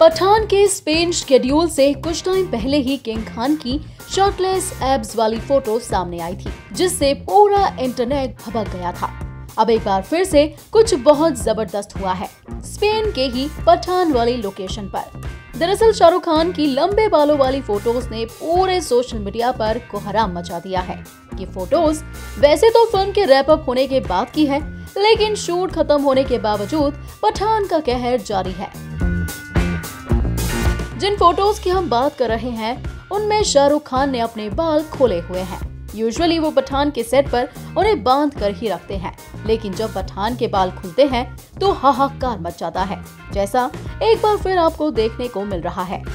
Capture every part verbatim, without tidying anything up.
पठान के Spain schedule से कुछ टाइम पहले ही किंग खान की शर्टलेस एब्स वाली फोटो सामने आई थी, जिससे पूरा इंटरनेट भभक गया था। अब एक बार फिर से कुछ बहुत जबरदस्त हुआ है स्पेन के ही पठान वाली लोकेशन पर। दरअसल शाहरुख खान की लंबे बालों वाली फोटोज ने पूरे सोशल मीडिया पर कोहराम मचा दिया है। ये फोटोज वैसे तो फिल्म के रैप अप होने के बाद की है, लेकिन शूट खत्म होने के बावजूद पठान का कहर जारी है। जिन फोटोज की हम बात कर रहे हैं उनमें शाहरुख खान ने अपने बाल खोले हुए हैं। यूजुअली वो पठान के सेट पर उन्हें बांध कर ही रखते हैं, लेकिन जब पठान के बाल खुलते हैं तो हाहाकार मच जाता है, जैसा एक बार फिर आपको देखने को मिल रहा है।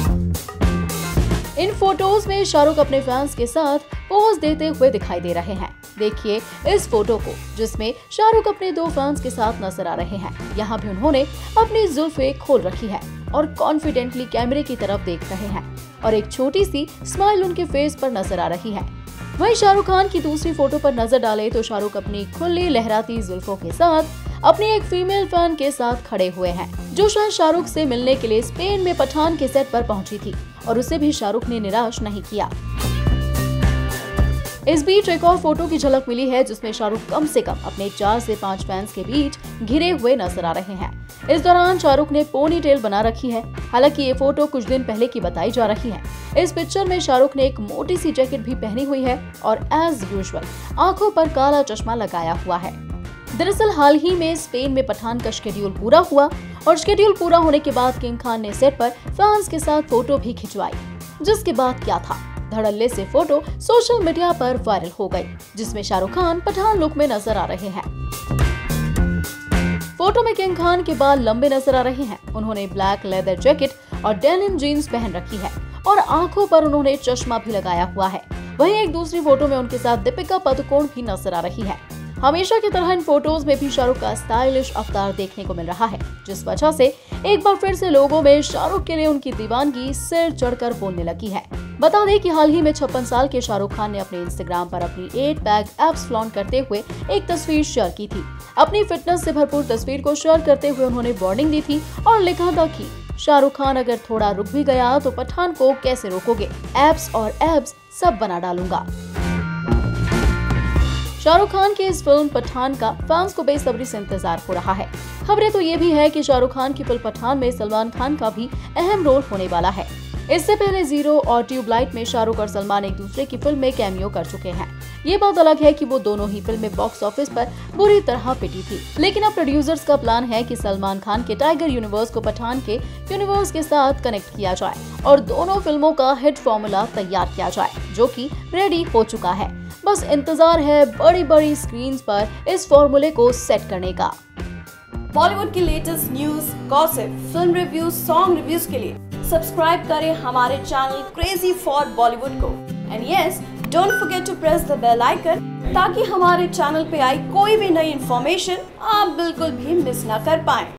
इन फोटोज में शाहरुख अपने फैंस के साथ पोज देते हुए दिखाई दे रहे हैं। देखिए इस फोटो को, जिसमें शाहरुख अपने दो फैंस के साथ नजर आ रहे हैं। यहाँ भी उन्होंने अपनी जुल्फें खोल रखी है और कॉन्फिडेंटली कैमरे की तरफ देख रहे हैं और एक छोटी सी स्माइल उनके फेस पर नजर आ रही है। वहीं शाहरुख खान की दूसरी फोटो पर नजर डाले तो शाहरुख अपनी खुली लहराती जुल्फों के साथ अपनी एक फीमेल फैन के साथ खड़े हुए हैं, जो शायद शाहरुख से मिलने के लिए स्पेन में पठान के सेट पर पहुंची थी, और उसे भी शाहरुख ने निराश नहीं किया। इस बीच एक और फोटो की झलक मिली है, जिसमें शाहरुख कम से कम अपने चार से पाँच फैंस के बीच घिरे हुए नजर आ रहे हैं। इस दौरान शाहरुख ने पोनी टेल बना रखी है। हालांकि ये फोटो कुछ दिन पहले की बताई जा रही है। इस पिक्चर में शाहरुख ने एक मोटी सी जैकेट भी पहनी हुई है और एज यूजुअल आंखों पर काला चश्मा लगाया हुआ है। दरअसल हाल ही में स्पेन में पठान का शेड्यूल पूरा हुआ और शेड्यूल पूरा होने के बाद किंग खान ने सेट पर फैंस के साथ फोटो भी खिंचवाई, जिसके बाद क्या था, धड़ल्ले से फोटो सोशल मीडिया पर वायरल हो गई, जिसमें शाहरुख खान पठान लुक में नजर आ रहे हैं। फोटो में किंग खान के बाल लंबे नजर आ रहे हैं। उन्होंने ब्लैक लेदर जैकेट और डेनिम जीन्स पहन रखी है और आंखों पर उन्होंने चश्मा भी लगाया हुआ है। वहीं एक दूसरी फोटो में उनके साथ दीपिका पादुकोण भी नजर आ रही है। हमेशा की तरह इन फोटोज में भी शाहरुख का स्टाइलिश अवतार देखने को मिल रहा है, जिस वजह से एक बार फिर से लोगों में शाहरुख के लिए उनकी दीवानगी सिर चढ़कर बोलने लगी है। बता दें कि हाल ही में छप्पन साल के शाहरुख खान ने अपने इंस्टाग्राम पर अपनी एट पैक एब्स फ्लॉन्ट करते हुए एक तस्वीर शेयर की थी। अपनी फिटनेस से भरपूर तस्वीर को शेयर करते हुए उन्होंने वार्निंग दी थी और लिखा था कि शाहरुख खान अगर थोड़ा रुक भी गया तो पठान को कैसे रोकोगे, एब्स और एब्स सब बना डालूंगा। शाहरुख खान की इस फिल्म पठान का फैंस को बेसब्री से इंतजार हो रहा है। खबरें तो ये भी है कि शाहरुख खान की फिल्म पठान में सलमान खान का भी अहम रोल होने वाला है। इससे पहले जीरो और ट्यूबलाइट में शाहरुख और सलमान एक दूसरे की फिल्म में कैमियो कर चुके हैं। ये बात अलग है कि वो दोनों ही फिल्में बॉक्स ऑफिस पर बुरी तरह पिटी थी, लेकिन अब प्रोड्यूसर्स का प्लान है कि सलमान खान के टाइगर यूनिवर्स को पठान के यूनिवर्स के साथ कनेक्ट किया जाए और दोनों फिल्मों का हिट फॉर्मूला तैयार किया जाए, जो कि रेडी हो चुका है। बस इंतजार है बड़ी बड़ी स्क्रीन पर इस फॉर्मूले को सेट करने का। बॉलीवुड की latest news, gossip, film reviews, song reviews के लिए सब्सक्राइब करें हमारे चैनल क्रेजी फॉर बॉलीवुड को। And yes, don't forget to press the bell icon, ताकि हमारे चैनल पे आई कोई भी नई इन्फॉर्मेशन आप बिल्कुल भी मिस ना कर पाएं।